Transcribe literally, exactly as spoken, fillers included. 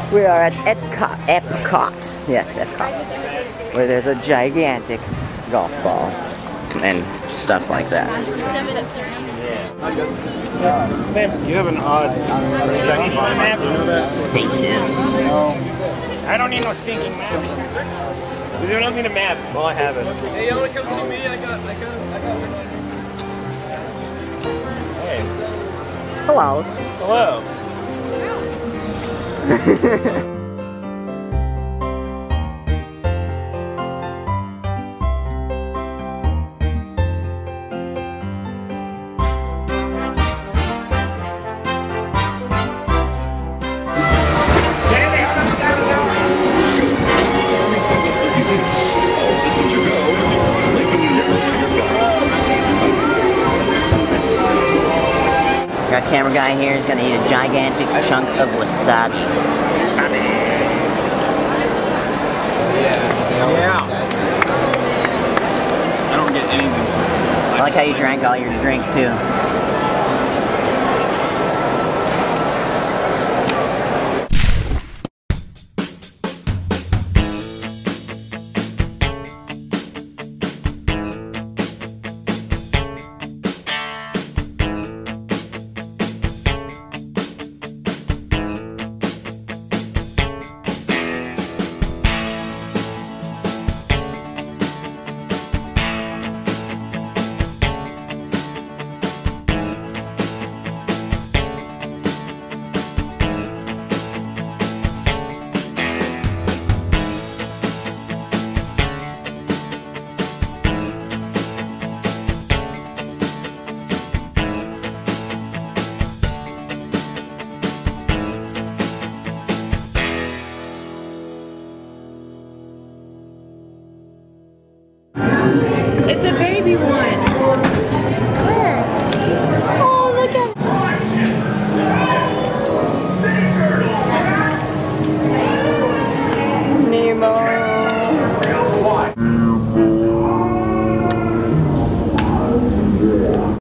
We are at EPCOT. EPCOT. Yes, EPCOT. Where there's a gigantic golf ball and stuff like that. You have an odd perspective on map. Faces. I don't need no stinking map. We don't need a map. Well, I have it. Hey, you wanna come see me? I got, I got, I got one. Hey. Hello. Hello. Got camera guy here is gonna eat a gigantic chunk of wasabi. Wasabi. Yeah. I don't get anything. I like how you drank all your drink too. It's a baby one.